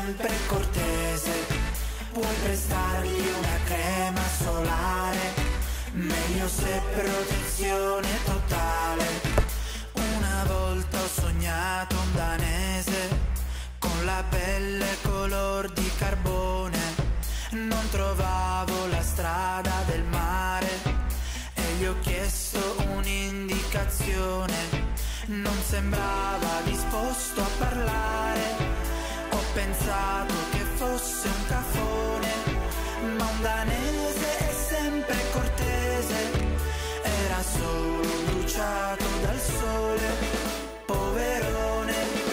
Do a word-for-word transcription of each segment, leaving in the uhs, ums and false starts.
sempre cortese, puoi prestargli una crema solare, meglio se protezione totale. Una volta ho sognato un danese con la pelle color di carbone, non trovavo la strada del mare e gli ho chiesto un'indicazione, non sembrava disposto a parlare. Ho pensato che fosse un cafone, ma un danese è sempre cortese, era solo bruciato dal sole, poverone.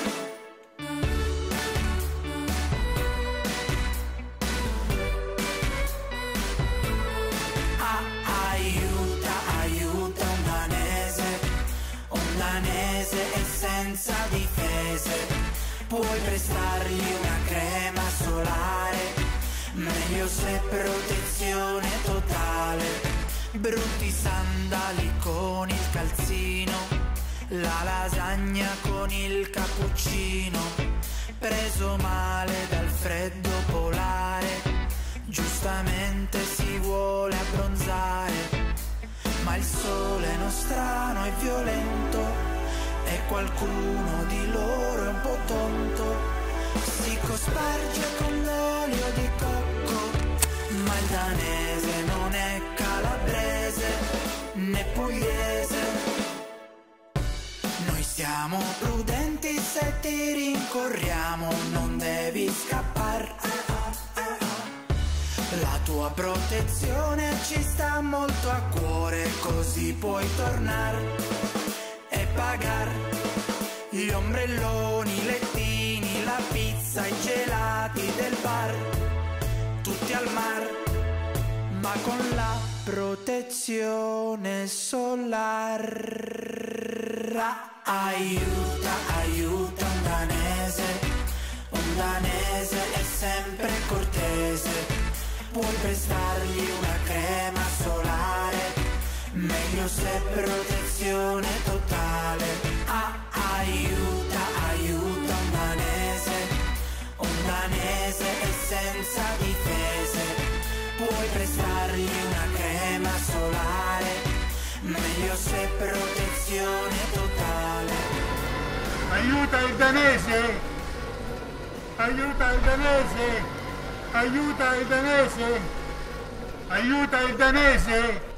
Ah, aiuta, aiuta un danese, un danese è senza difese, puoi prestargli una crema solare, meglio se protezione totale. Brutti sandali con il calzino, la lasagna con il cappuccino, preso male dal freddo polare, giustamente si vuole abbronzare, ma il sole nostrano è violento e qualcuno di loro è un po' tonto, si cosparge con l'olio di cocco, ma il danese non è calabrese né pugliese. Noi siamo prudenti, se ti rincorriamo non devi scappare, la tua protezione ci sta molto a cuore, così puoi tornare e pagare gli ombrelloni, i lettini, la pizza, i gelati del bar, tutti al mar, ma con la protezione solare. Aiuta, aiuta un danese, un danese è sempre cortese, puoi prestargli una crema solare, meglio se protezione totale. Ah, aiuta, aiuta un danese, un danese è senza difese, puoi prestargli una crema solare, meglio se protezione totale. Aiuta il danese! Aiuta il danese! Aiuta il danese! Aiuta il danese!